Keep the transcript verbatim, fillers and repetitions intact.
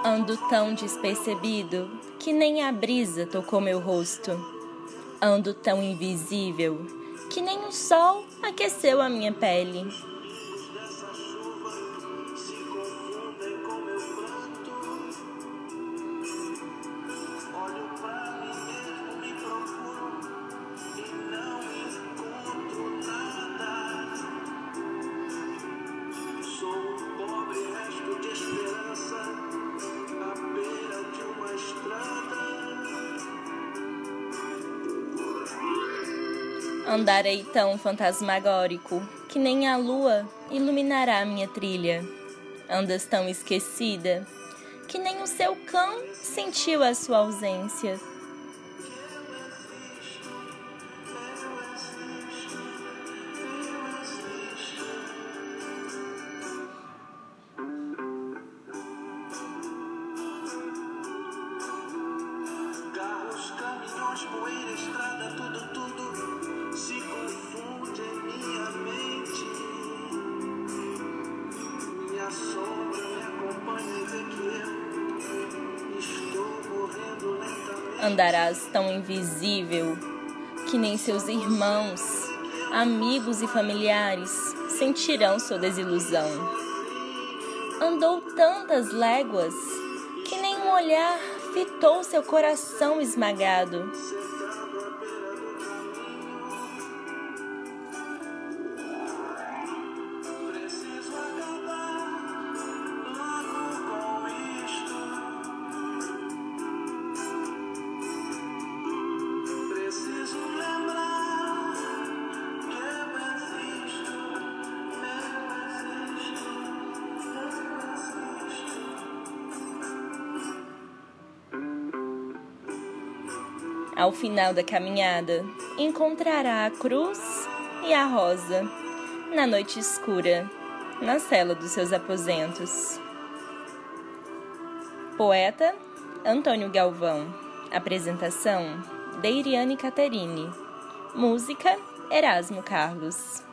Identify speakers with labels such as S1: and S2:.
S1: Ando tão despercebido que nem a brisa tocou meu rosto. Ando tão invisível que nem o sol aqueceu a minha pele. Andarei tão fantasmagórico que nem a lua iluminará minha trilha. Andas tão esquecida que nem o seu cão sentiu a sua ausência.
S2: Carros, caminhões, poeira, estrada, tudo, tudo se confunde em minha mente. Minha sombra me acompanha e vê que eu estou morrendo lentamente.
S1: Andarás tão invisível que nem seus irmãos, amigos e familiares sentirão sua desilusão. Andou tantas léguas que nem um olhar fitou seu coração esmagado.
S2: Preciso acabar logo com isto. Preciso lembrar que eu existo, eu existo, eu existo.
S1: Ao final da caminhada, encontrará a cruz e a rosa, na noite escura, na cela dos seus aposentos. Poeta Antônio Galvão. Apresentação Deiriane Caterine. Música Erasmo Carlos.